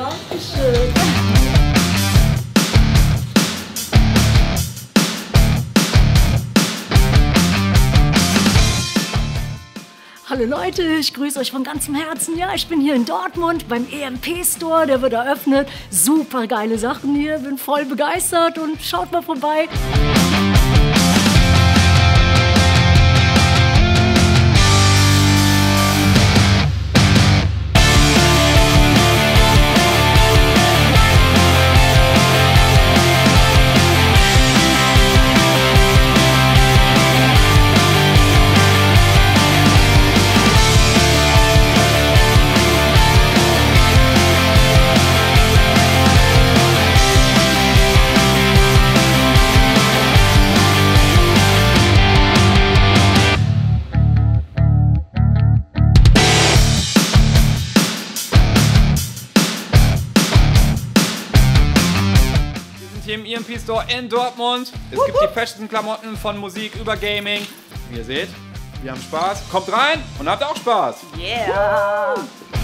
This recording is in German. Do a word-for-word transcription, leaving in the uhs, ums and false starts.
Dankeschön. Hallo Leute, ich grüße euch von ganzem Herzen. Ja, ich bin hier in Dortmund beim E M P Store, der wird eröffnet. Super geile Sachen hier, bin voll begeistert und schaut mal vorbei. Hier im E M P Store in Dortmund. Es gibt die festen Klamotten von Musik über Gaming. Wie ihr seht, wir haben Spaß. Kommt rein und habt auch Spaß. Yeah!